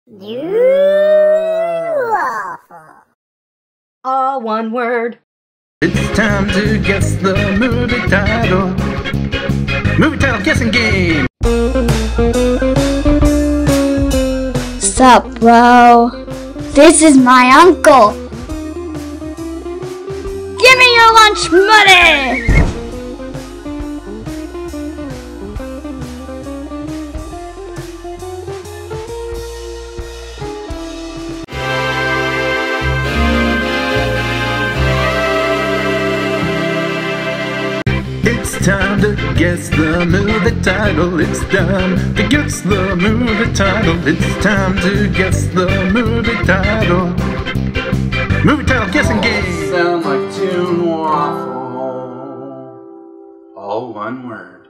ToonWaffle. All one word. It's time to guess the movie title. Movie title guessing game. Sup, bro? This is my uncle. Give me your lunch money! It's time to guess the movie title. It's time to guess the movie title. It's time to guess the movie title. Movie title guessing game. Sound like Toon Waffle. All one word.